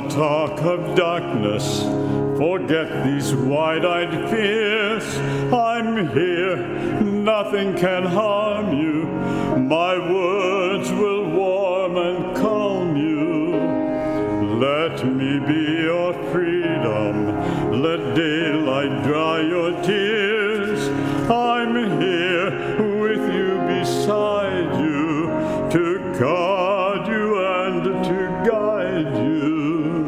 talk of darkness, forget these wide-eyed fears. I'm here, nothing can harm you. My words will warm and calm you. Let me be your freedom. Let daylight dry your tears. I'm here with you, beside you, to guard you and to guide you.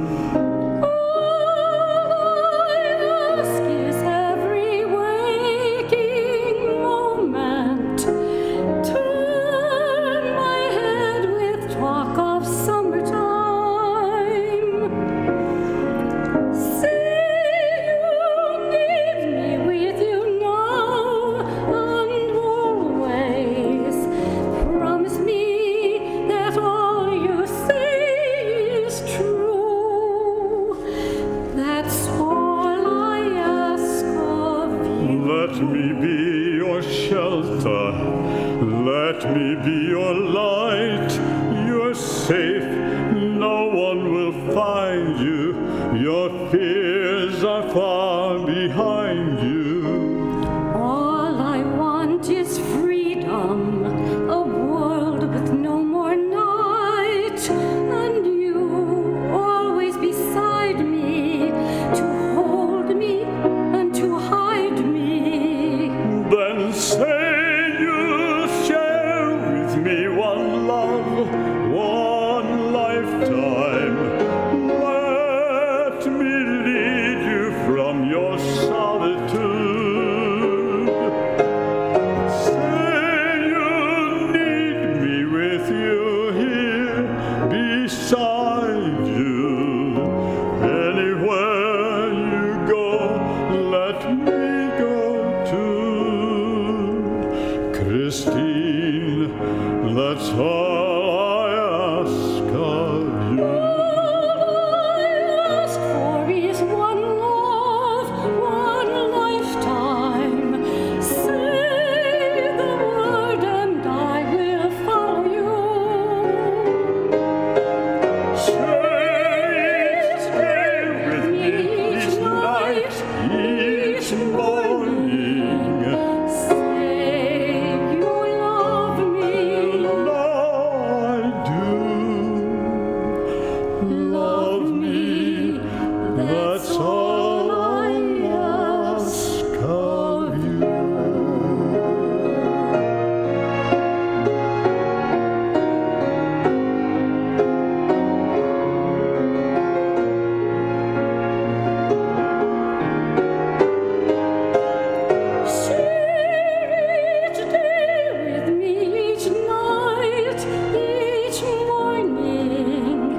Let me be your shelter, let me be your light. You're safe, no one will find you. Your fears are far behind you. All I want is freedom, a world with no more night, and you always beside me, to hold me and to hide me. Then say you'll share with me one love, one lifetime. Let me lead you from your solitude. Say you'll need me with you here beside you. Anywhere you go, let me go too. Christine, that's all I ask of you. All I ask for is one love, one lifetime. Say the word and I will follow you. Stay with me each night, each morning. Say you love me, I do. Love me, that's all I ask of you. share each day with me, each night, each morning.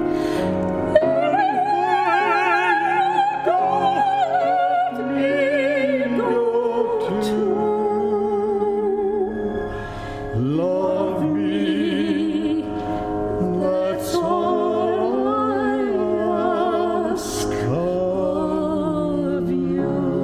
Let me go too. Love me, that's all I ask of you.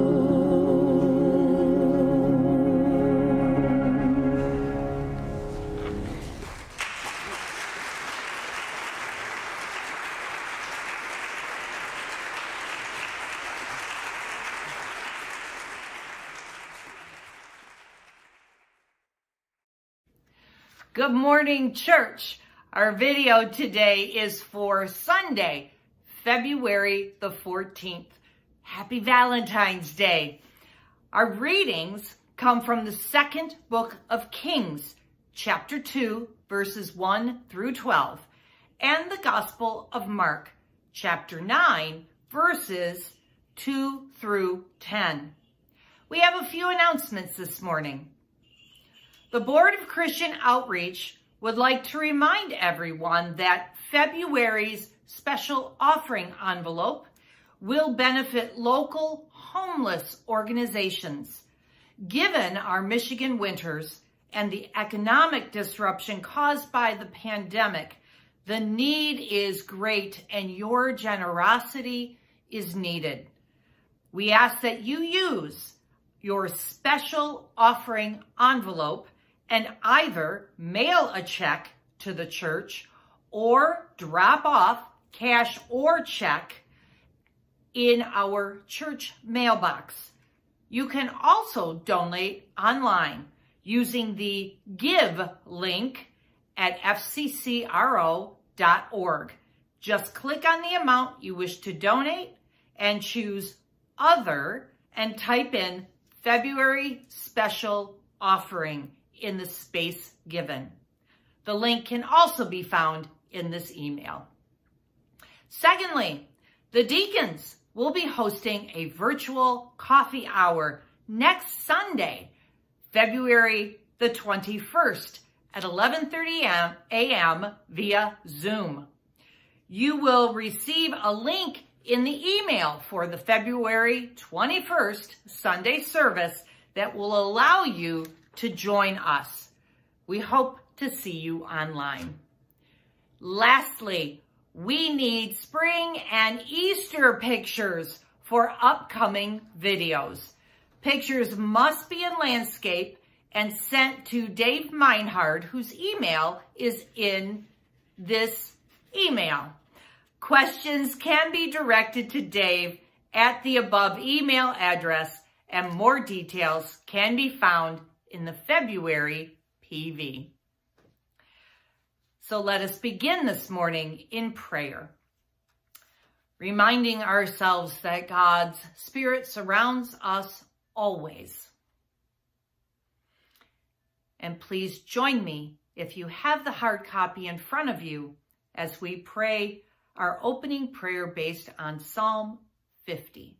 Good morning, church. Our video today is for Sunday, February the 14th. Happy Valentine's Day. Our readings come from the second book of Kings, chapter 2, verses 1 through 12, and the Gospel of Mark, chapter 9, verses 2 through 10. We have a few announcements this morning. The Board of Christian Outreach would like to remind everyone that February's special offering envelope will benefit local homeless organizations. Given our Michigan winters and the economic disruption caused by the pandemic, the need is great and your generosity is needed. We ask that you use your special offering envelope and either mail a check to the church or drop off cash or check in our church mailbox. You can also donate online using the Give link at FCCRO.org. Just click on the amount you wish to donate and choose Other and type in February Special Offering in the space given. The link can also be found in this email. Secondly, the deacons will be hosting a virtual coffee hour next Sunday, February the 21st at 11:30 a.m. via Zoom. You will receive a link in the email for the February 21st Sunday service that will allow you to join us. We hope to see you online. Lastly, we need spring and Easter pictures for upcoming videos. Pictures must be in landscape and sent to Dave Meinhard, whose email is in this email. Questions can be directed to Dave at the above email address, and more details can be found in the February PV. So let us begin this morning in prayer, reminding ourselves that God's Spirit surrounds us always. And please join me if you have the hard copy in front of you as we pray our opening prayer based on Psalm 50.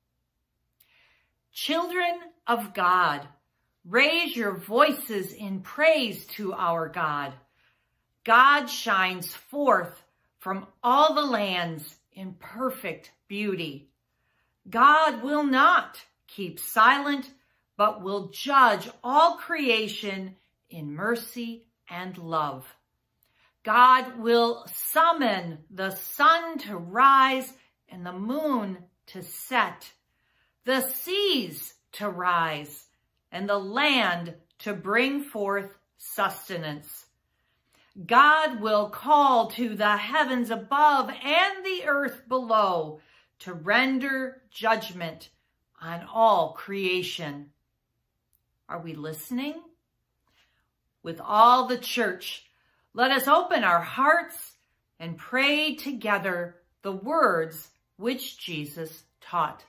Children of God, raise your voices in praise to our God. God shines forth from all the lands in perfect beauty. God will not keep silent, but will judge all creation in mercy and love. God will summon the sun to rise and the moon to set, the seas to rise, and the land to bring forth sustenance. God will call to the heavens above and the earth below to render judgment on all creation. Are we listening? With all the church, let us open our hearts and pray together the words which Jesus taught.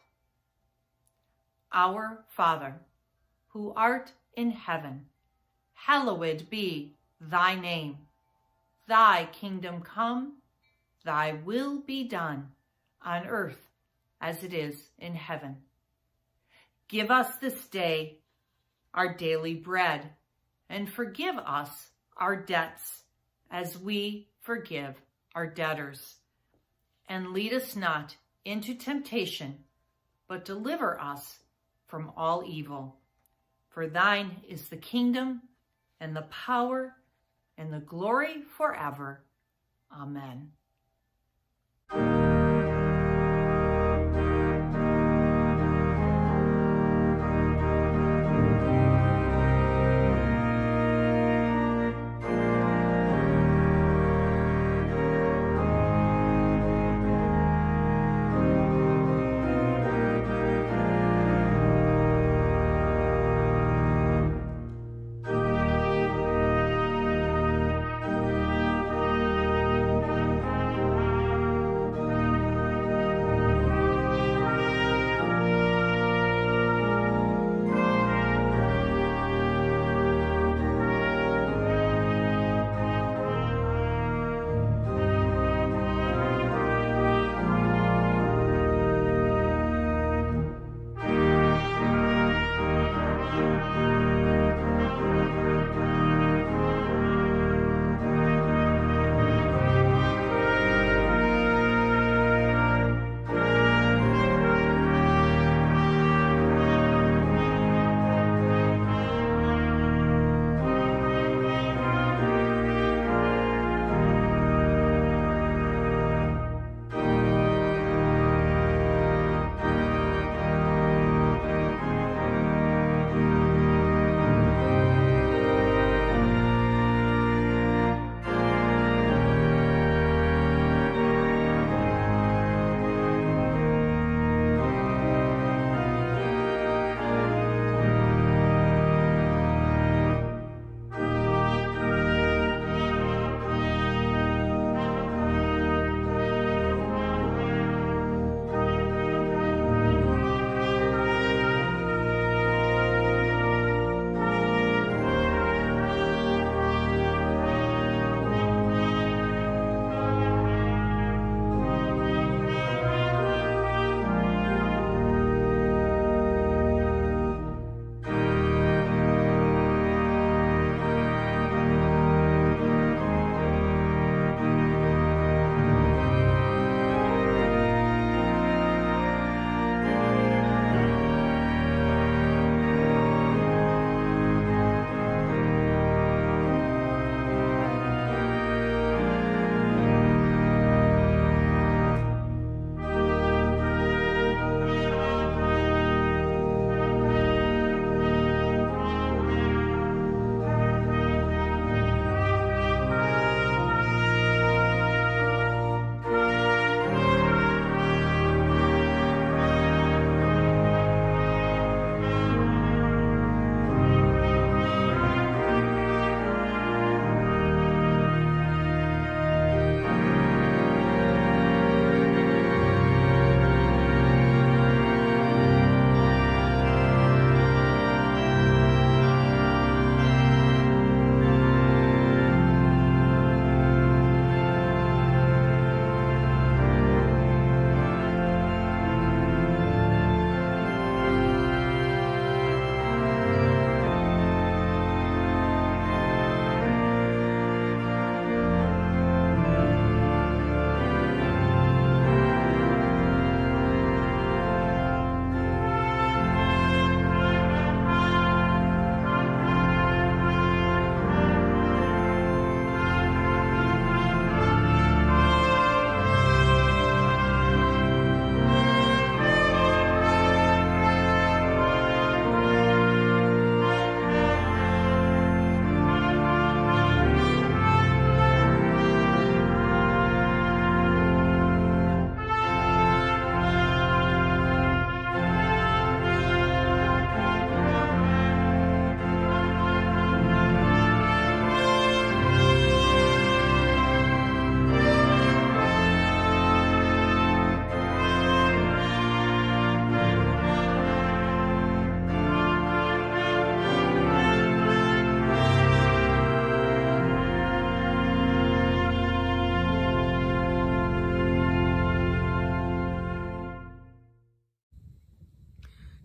Our Father, who art in heaven, hallowed be thy name. Thy kingdom come, thy will be done on earth as it is in heaven. Give us this day our daily bread, and forgive us our debts as we forgive our debtors. And lead us not into temptation, but deliver us from all evil. For thine is the kingdom and the power and the glory forever. Amen.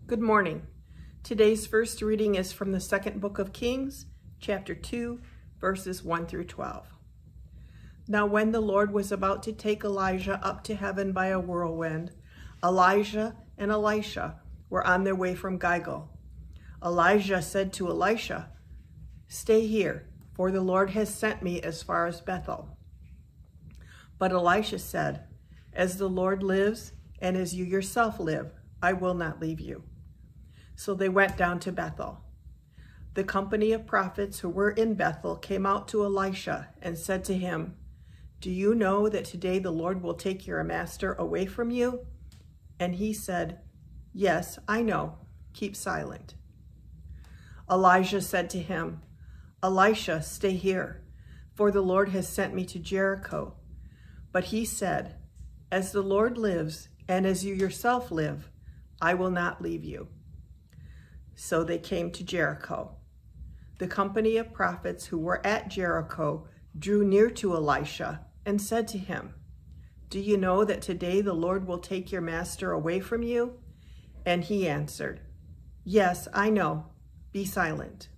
Good morning. Today's first reading is from the second book of Kings, chapter 2, verses 1 through 12. Now when the Lord was about to take Elijah up to heaven by a whirlwind, Elijah and Elisha were on their way from Gilgal. Elijah said to Elisha, "Stay here, for the Lord has sent me as far as Bethel." But Elisha said, "As the Lord lives, and as you yourself live, I will not leave you." So they went down to Bethel. The company of prophets who were in Bethel came out to Elisha and said to him, "Do you know that today the Lord will take your master away from you?" And he said, "Yes, I know. Keep silent." Elijah said to him, "Elisha, stay here, for the Lord has sent me to Jericho." But he said, "As the Lord lives, and as you yourself live, I will not leave you." So they came to Jericho. The company of prophets who were at Jericho drew near to Elisha and said to him, "Do you know that today the Lord will take your master away from you?" And he answered, "Yes, I know. Be silent."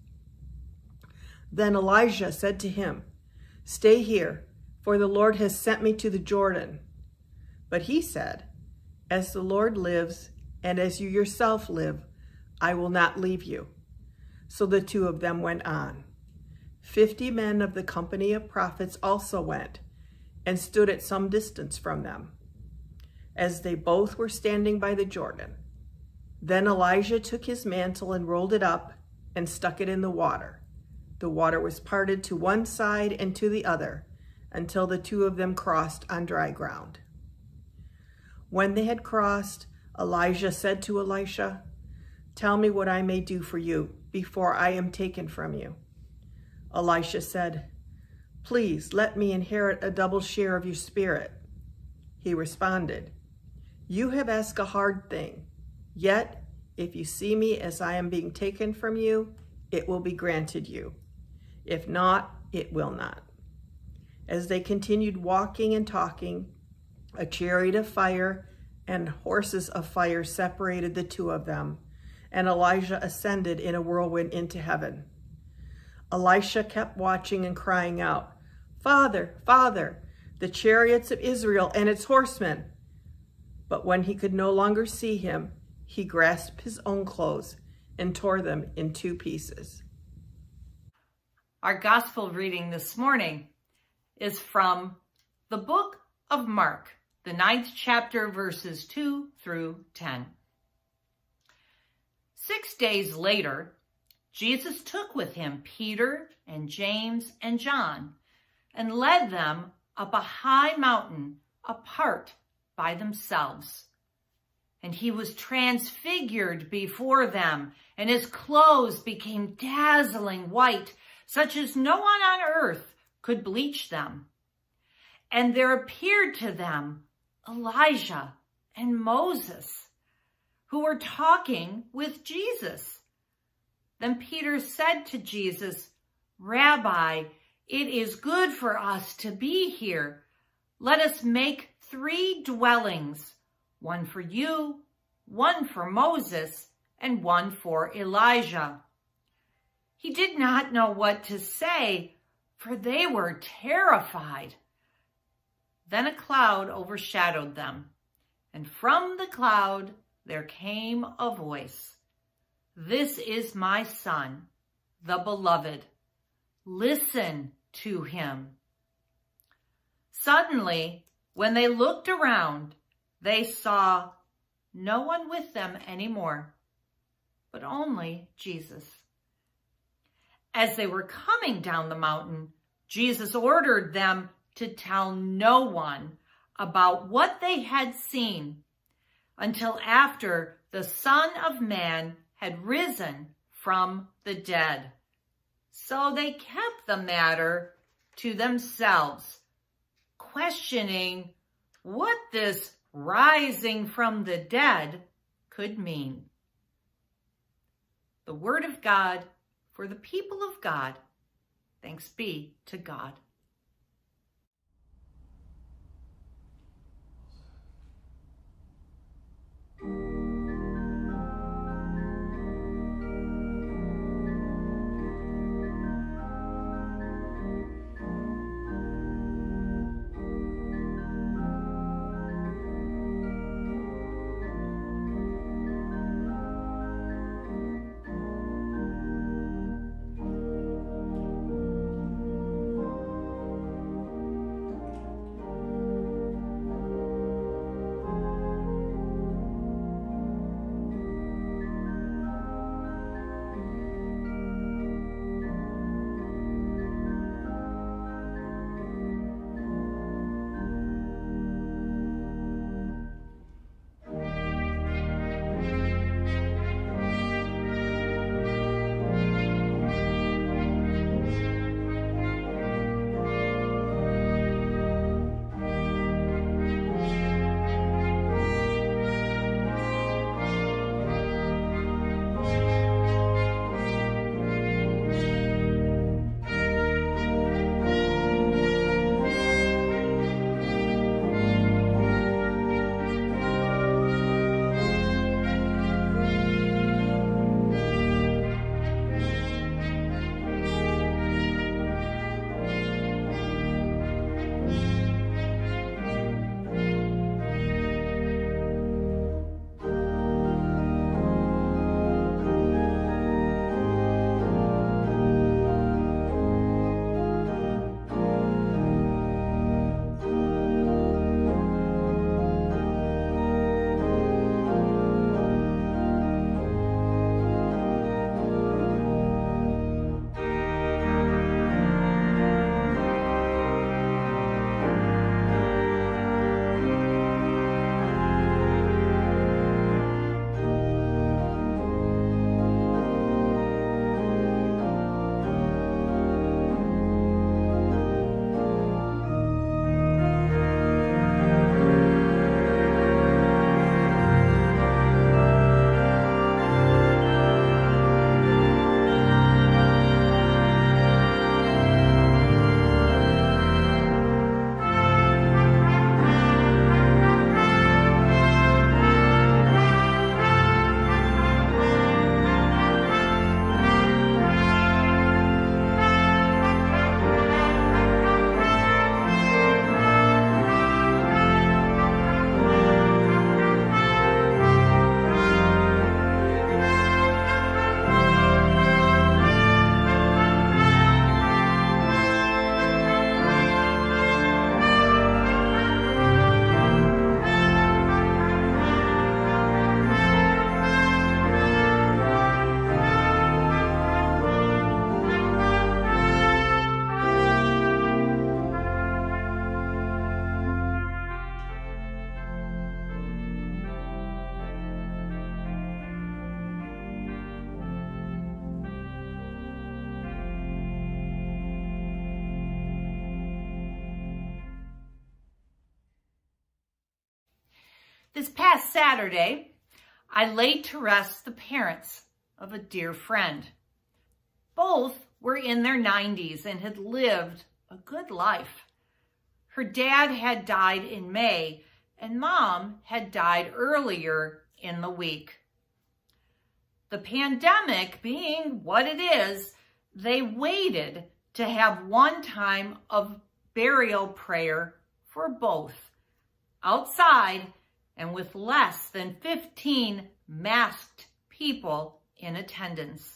Then Elijah said to him, "Stay here, for the Lord has sent me to the Jordan." But he said, "As the Lord lives, and as you yourself live, I will not leave you." So the two of them went on. 50 men of the company of prophets also went and stood at some distance from them, as they both were standing by the Jordan. Then Elijah took his mantle and rolled it up and stuck it in the water. The water was parted to one side and to the other until the two of them crossed on dry ground. When they had crossed, Elijah said to Elisha, "Tell me what I may do for you before I am taken from you." Elisha said, "Please let me inherit a double share of your spirit." He responded, "You have asked a hard thing, yet if you see me as I am being taken from you, it will be granted you. If not, it will not." As they continued walking and talking, a chariot of fire and horses of fire separated the two of them, and Elijah ascended in a whirlwind into heaven. Elisha kept watching and crying out, "Father, Father, the chariots of Israel and its horsemen." But when he could no longer see him, he grasped his own clothes and tore them in two pieces. Our gospel reading this morning is from the book of Mark, the 9th chapter, verses 2 through 10. 6 days later, Jesus took with him Peter and James and John and led them up a high mountain apart by themselves. And he was transfigured before them, and his clothes became dazzling white, such as no one on earth could bleach them. And there appeared to them Elijah and Moses, who were talking with Jesus. Then Peter said to Jesus, "Rabbi, it is good for us to be here. Let us make 3 dwellings, one for you, one for Moses, and one for Elijah." He did not know what to say, for they were terrified. Then a cloud overshadowed them, and from the cloud there came a voice, "This is my Son, the Beloved. Listen to him." Suddenly, when they looked around, they saw no one with them anymore, but only Jesus. As they were coming down the mountain, Jesus ordered them to tell no one about what they had seen until after the Son of Man had risen from the dead. So they kept the matter to themselves, questioning what this rising from the dead could mean. The word of God for the people of God. Thanks be to God. This past Saturday, I laid to rest the parents of a dear friend. Both were in their 90s and had lived a good life. Her dad had died in May, and Mom had died earlier in the week. The pandemic being what it is, they waited to have one time of burial prayer for both, outside and with less than 15 masked people in attendance.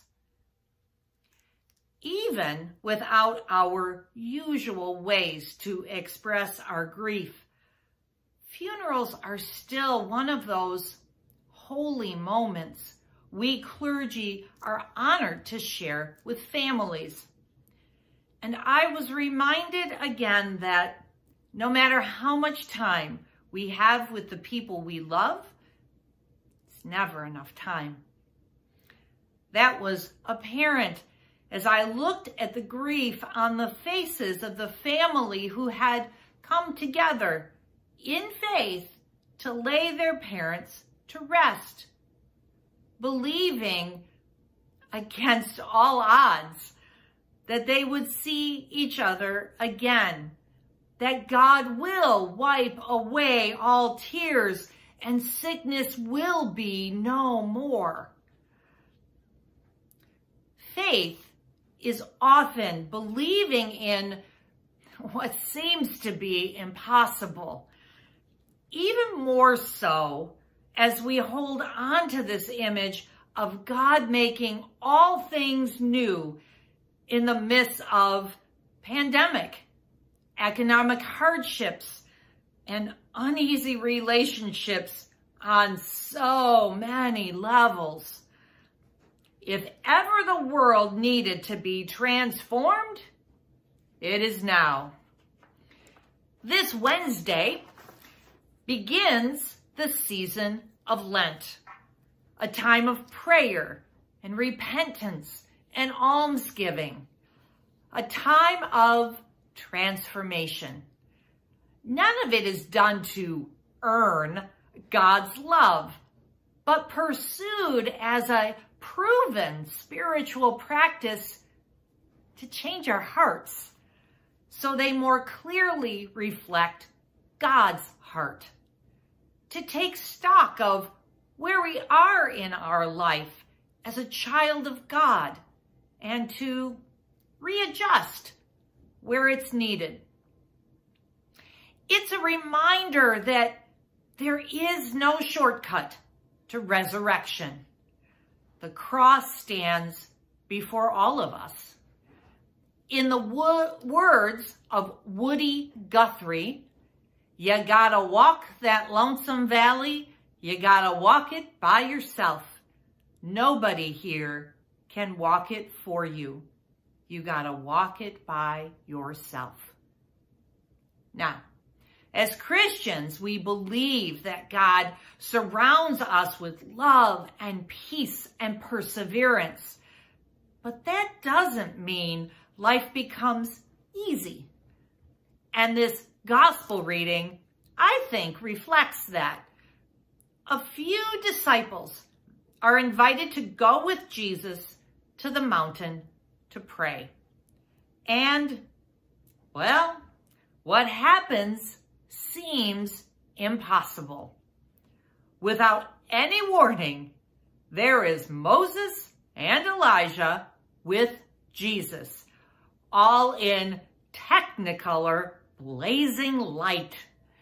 Even without our usual ways to express our grief, funerals are still one of those holy moments we clergy are honored to share with families. And I was reminded again that no matter how much time we have with the people we love, it's never enough time. That was apparent as I looked at the grief on the faces of the family who had come together in faith to lay their parents to rest, believing against all odds that they would see each other again, that God will wipe away all tears and sickness will be no more. Faith is often believing in what seems to be impossible, even more so as we hold on to this image of God making all things new in the midst of pandemic, economic hardships, and uneasy relationships on so many levels. If ever the world needed to be transformed, it is now. This Wednesday begins the season of Lent, a time of prayer and repentance and almsgiving, a time of transformation. None of it is done to earn God's love, but pursued as a proven spiritual practice to change our hearts so they more clearly reflect God's heart, to take stock of where we are in our life as a child of God and to readjust where it's needed. It's a reminder that there is no shortcut to resurrection. The cross stands before all of us. In the words of Woody Guthrie, you gotta walk that lonesome valley, you gotta walk it by yourself. Nobody here can walk it for you. You gotta walk it by yourself. Now, as Christians, we believe that God surrounds us with love and peace and perseverance. But that doesn't mean life becomes easy. And this gospel reading, I think, reflects that. A few disciples are invited to go with Jesus to the mountain to pray. And, well, what happens seems impossible. Without any warning, there is Moses and Elijah with Jesus, all in technicolor blazing light.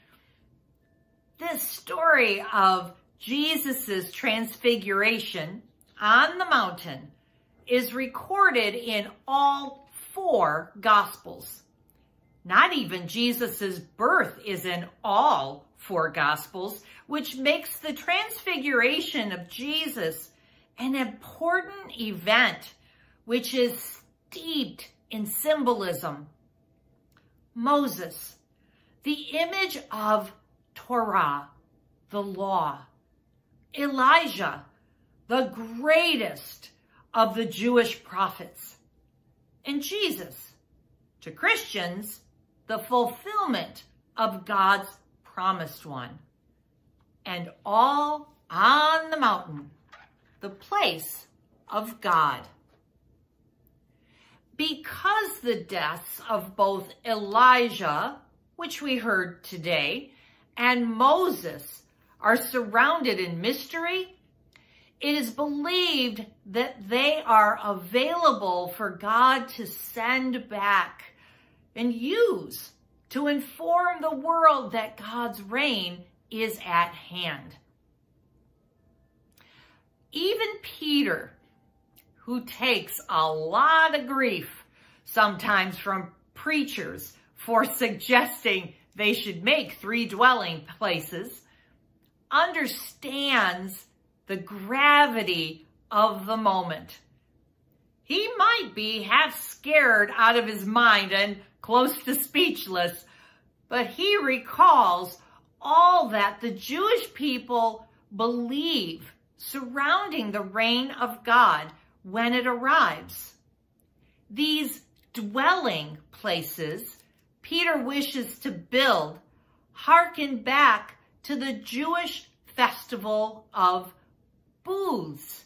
This story of Jesus's transfiguration on the mountain is recorded in all 4 Gospels. Not even Jesus's birth is in all 4 Gospels, which makes the transfiguration of Jesus an important event, which is steeped in symbolism. Moses, the image of Torah, the law. Elijah, the greatest of the Jewish prophets. And Jesus, to Christians, the fulfillment of God's promised one. and all on the mountain, the place of God. Because the deaths of both Elijah, which we heard today, and Moses are surrounded in mystery, it is believed that they are available for God to send back and use to inform the world that God's reign is at hand. Even Peter, who takes a lot of grief sometimes from preachers for suggesting they should make 3 dwelling places, understands the gravity of the moment. He might be half scared out of his mind and close to speechless, but he recalls all that the Jewish people believe surrounding the reign of God when it arrives. These dwelling places Peter wishes to build harken back to the Jewish festival of booths,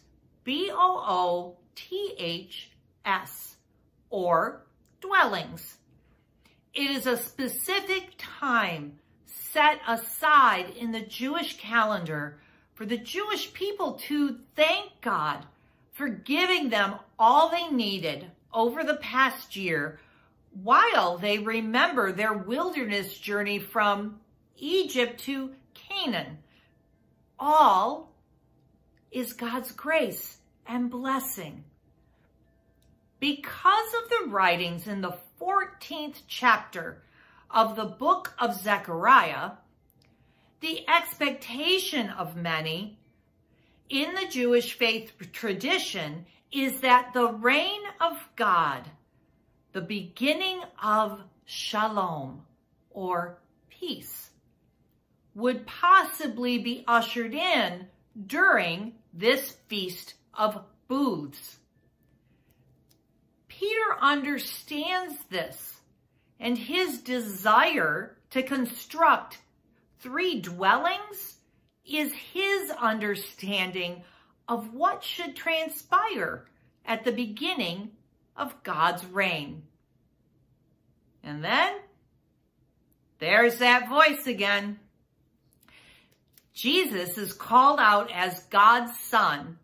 B-O-O-T-H-S, or dwellings. It is a specific time set aside in the Jewish calendar for the Jewish people to thank God for giving them all they needed over the past year while they remember their wilderness journey from Egypt to Canaan. All is God's grace and blessing. Because of the writings in the 14th chapter of the book of Zechariah, the expectation of many in the Jewish faith tradition is that the reign of God, the beginning of shalom, or peace, would possibly be ushered in during this Feast of Booths. Peter understands this, and his desire to construct 3 dwellings is his understanding of what should transpire at the beginning of God's reign. And then there's that voice again. Jesus is called out as God's Son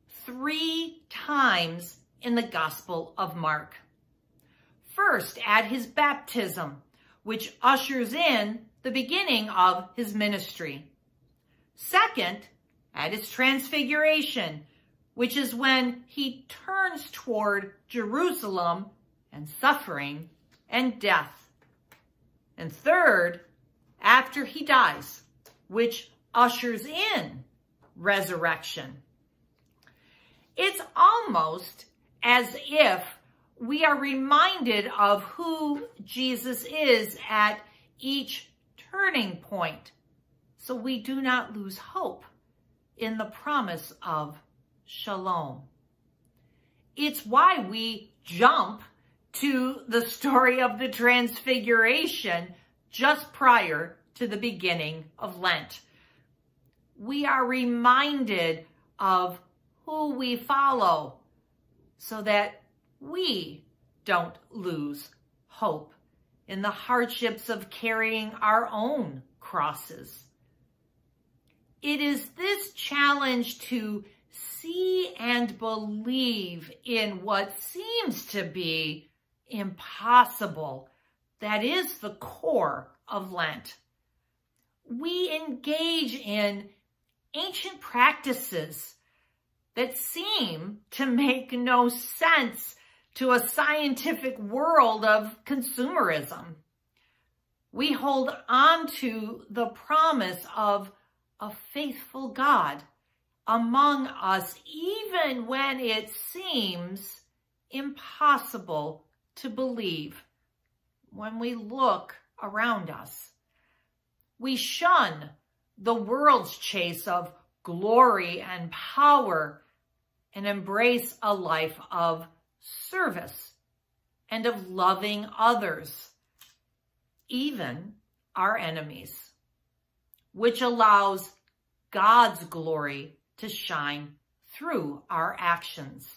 3 times in the Gospel of Mark. First, at his baptism, which ushers in the beginning of his ministry. Second, at his transfiguration, which is when he turns toward Jerusalem and suffering and death. And third, after he dies, which ushers in resurrection. It's almost as if we are reminded of who Jesus is at each turning point, so we do not lose hope in the promise of shalom. It's why we jump to the story of the Transfiguration just prior to the beginning of Lent. We are reminded of who we follow so that we don't lose hope in the hardships of carrying our own crosses. It is this challenge to see and believe in what seems to be impossible that is the core of Lent. We engage in ancient practices that seem to make no sense to a scientific world of consumerism. We hold on to the promise of a faithful God among us, even when it seems impossible to believe when we look around us. We shun the world's chase of glory and power and embrace a life of service and of loving others, even our enemies, which allows God's glory to shine through our actions.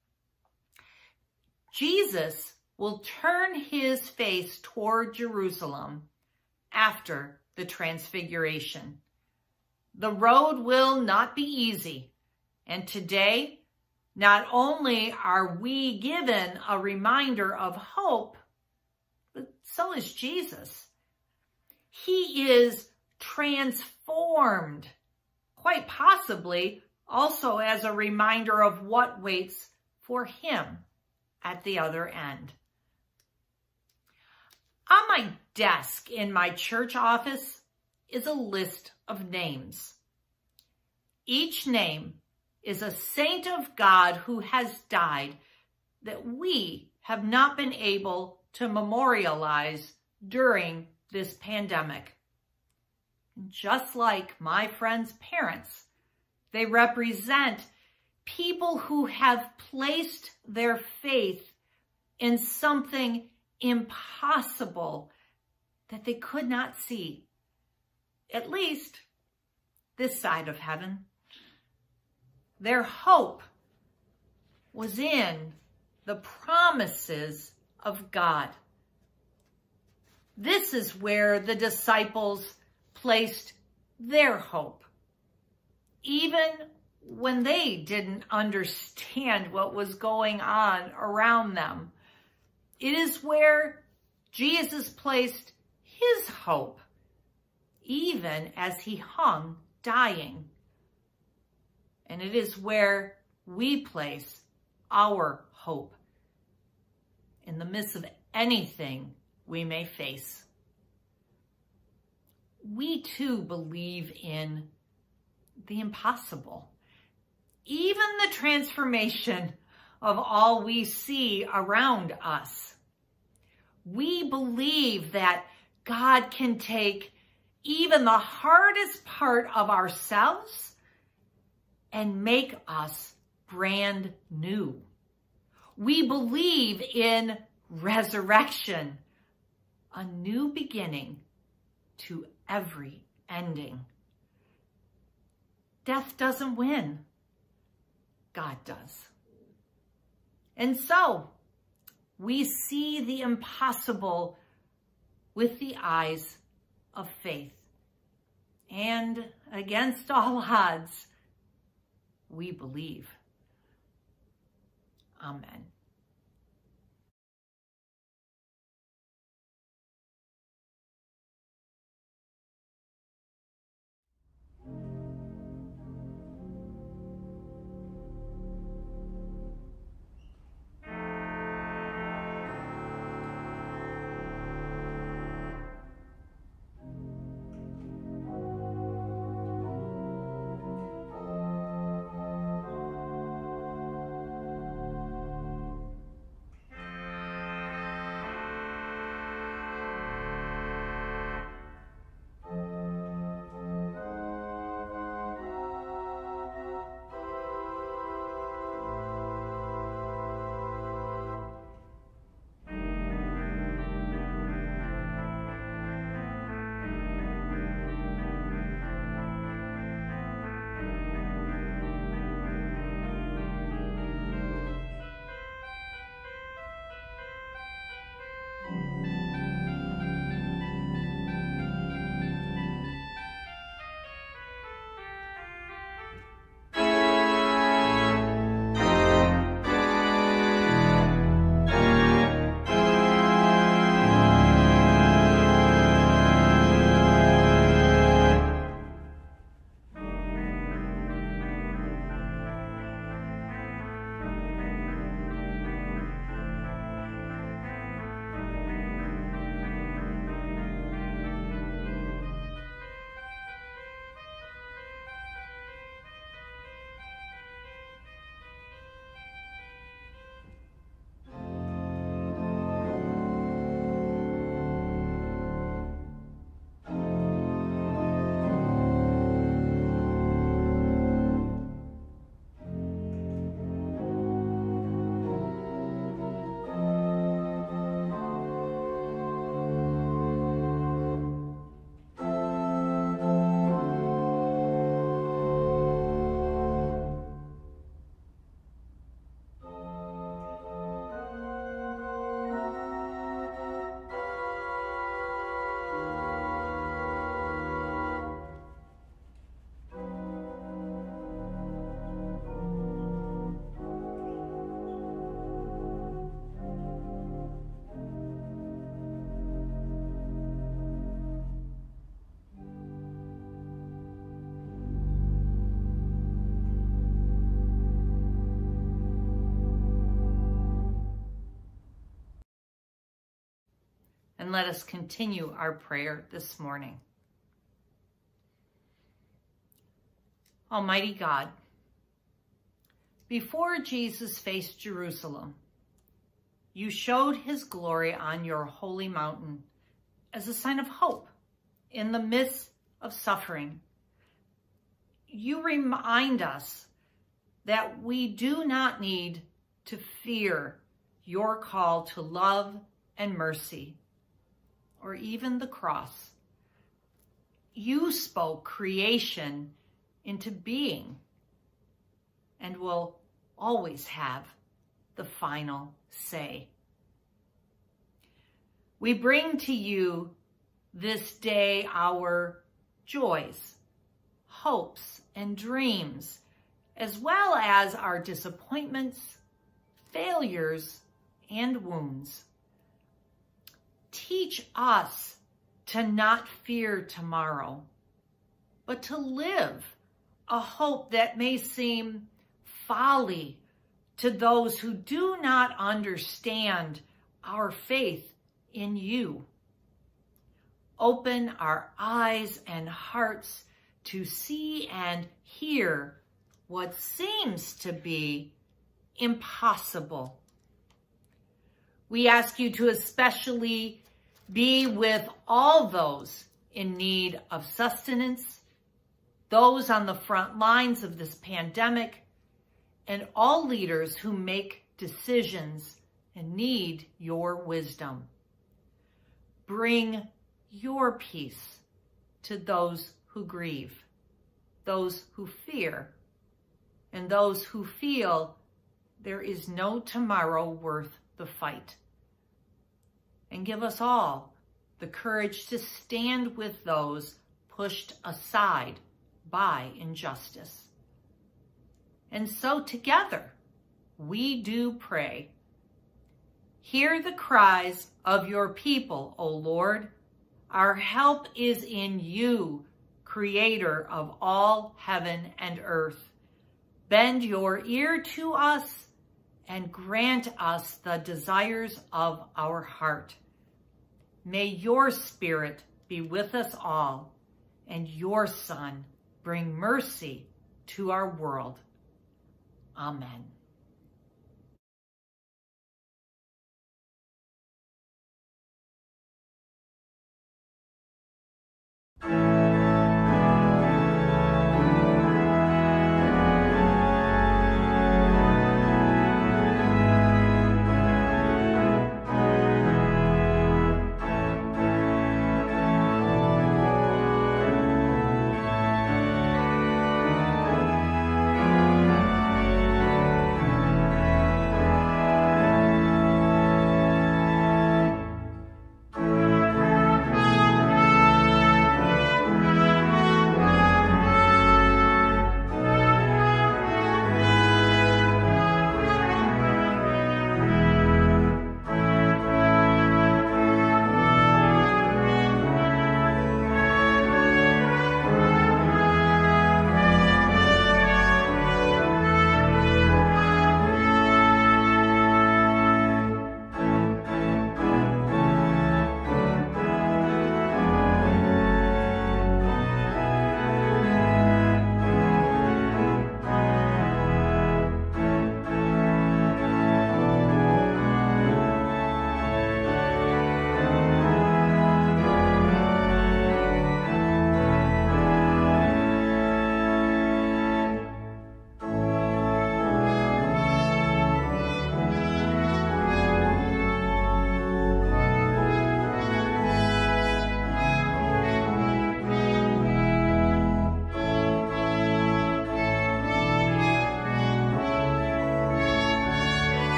Jesus will turn his face toward Jerusalem after the transfiguration. The road will not be easy, and today, not only are we given a reminder of hope, but so is Jesus. He is transformed, quite possibly also as a reminder of what waits for him at the other end. On my desk in my church office is a list of names. Each name is a saint of God who has died that we have not been able to memorialize during this pandemic. Just like my friends' parents, they represent people who have placed their faith in something impossible that they could not see, at least this side of heaven. Their hope was in the promises of God. This is where the disciples placed their hope, even when they didn't understand what was going on around them. It is where Jesus placed his hope, even as he hung dying. And it is where we place our hope in the midst of anything we may face. We too believe in the impossible. Even the transformation of all we see around us. We believe that God can take even the hardest part of ourselves and make us brand new. We believe in resurrection, a new beginning to every ending. Death doesn't win. God does. And so, we see the impossible with the eyes of faith. And against all odds, we believe. Amen. and let us continue our prayer this morning. Almighty God, before Jesus faced Jerusalem, you showed his glory on your holy mountain as a sign of hope in the midst of suffering. You remind us that we do not need to fear your call to love and mercy, or even the cross. You spoke creation into being and will always have the final say. We bring to you this day our joys, hopes, and dreams, as well as our disappointments, failures, and wounds. Teach us to not fear tomorrow, but to live a hope that may seem folly to those who do not understand our faith in you. Open our eyes and hearts to see and hear what seems to be impossible. We ask you to especially be with all those in need of sustenance, those on the front lines of this pandemic, and all leaders who make decisions and need your wisdom. Bring your peace to those who grieve, those who fear, and those who feel there is no tomorrow worth the fight. And give us all the courage to stand with those pushed aside by injustice. And so together, we do pray. Hear the cries of your people, O Lord. Our help is in you, creator of all heaven and earth. Bend your ear to us and grant us the desires of our heart. May your Spirit be with us all, and your Son bring mercy to our world. Amen.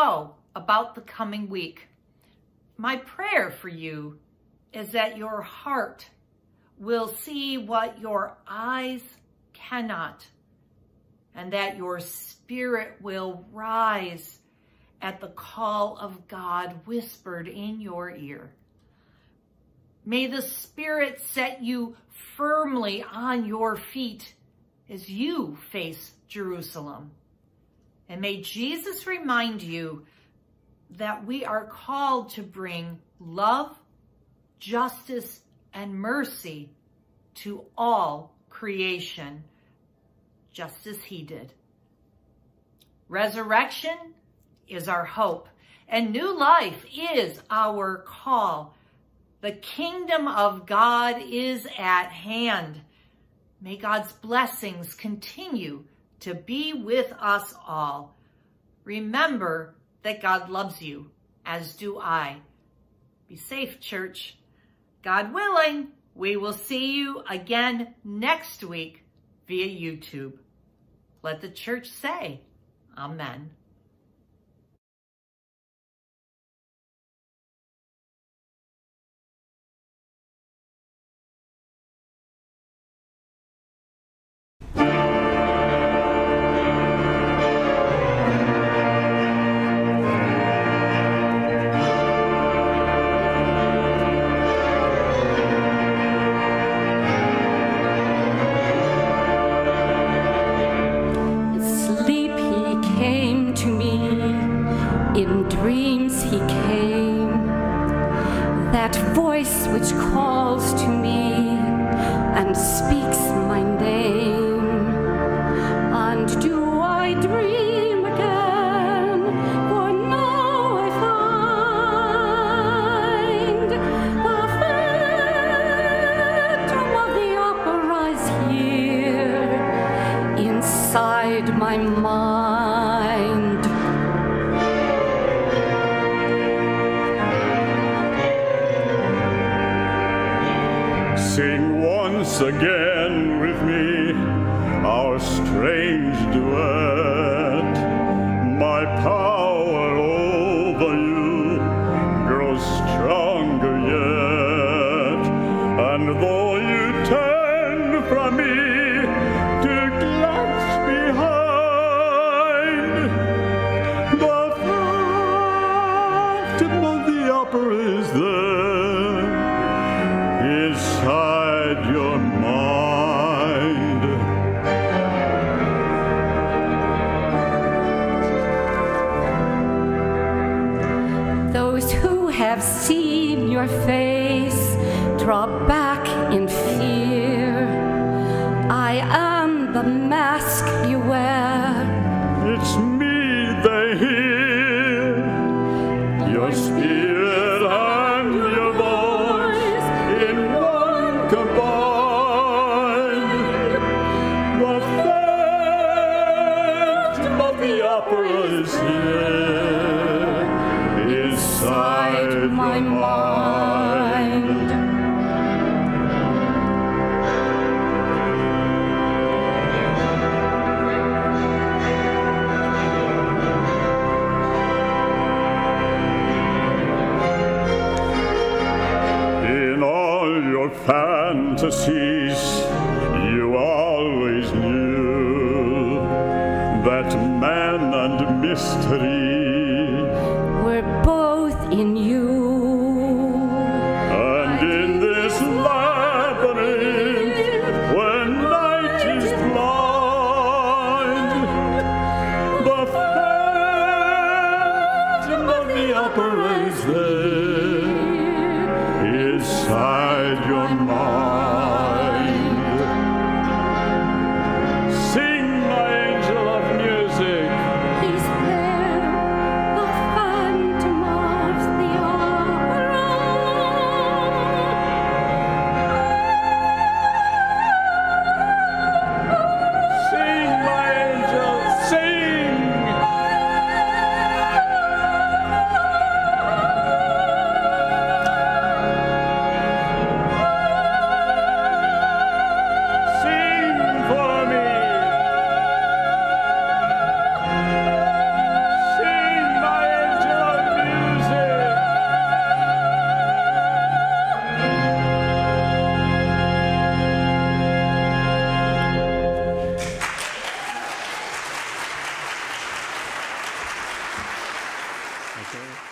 so about the coming week. My prayer for you is that your heart will see what your eyes cannot, and that your spirit will rise at the call of God whispered in your ear. May the Spirit set you firmly on your feet as you face Jerusalem. And may Jesus remind you that we are called to bring love, justice, and mercy to all creation, just as he did. Resurrection is our hope, and new life is our call. The kingdom of God is at hand. May God's blessings continue to be with us all. Remember that God loves you, as do I. Be safe, church. God willing, we will see you again next week via YouTube. Let the church say, Amen. Which calls to me and speaks my name. And do I dream again? For now I find the phantom of the opera is here inside my mind. Sing once again with me our strange duet. My power over you grows stronger yet. And though you turn from me to glance behind, the phantom of the opera is there inside your mind. Those who have seen your face draw back in fear. I am the mask you wear. It's me they hear. Your spirit and your voice in one combined. The phantom of the opera is here inside my mind. In all your fantasies, you always knew that man and mystery We're both in you. and in this labyrinth when night is blind, the phantom of the opera is there inside your mind. Sing, my angel of music. He's there, the phantom of the opera. Sing, my angel, sing. Okay.